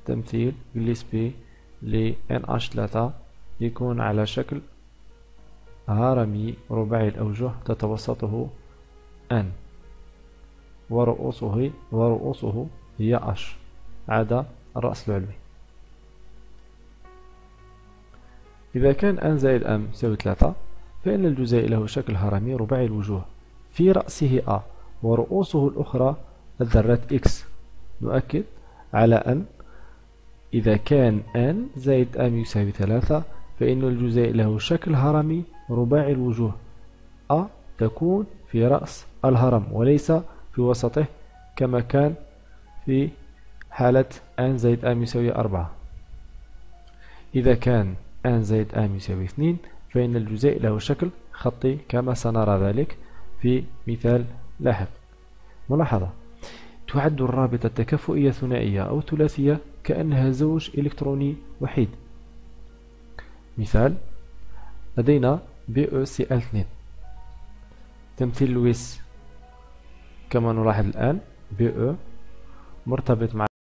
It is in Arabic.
تمثيل جليسبي ل NH3 يكون على شكل هرمي رباعي الأوجه تتوسطه N ورؤوسه هي H عدا الرأس العلوي. إذا كان N زائد M يساوي 3 فإن الجزيء له شكل هرمي رباعي الوجوه في رأسه A ورؤوسه الأخرى الذرات X. نؤكد على أن إذا كان N زائد M يساوي 3 فإن الجزيء له شكل هرمي رباعي الوجوه A تكون في رأس الهرم وليس في وسطه كما كان في حالة N زائد M يساوي 4. إذا كان N زائد M يساوي 2 فإن الجزيء له شكل خطي كما سنرى ذلك في مثال لاحق. ملاحظة: تعد الرابطة التكافؤية ثنائية أو ثلاثية كأنها زوج إلكتروني وحيد. مثال: لدينا BeCl2 تمثيل لويس كما نلاحظ الآن Be مرتبط مع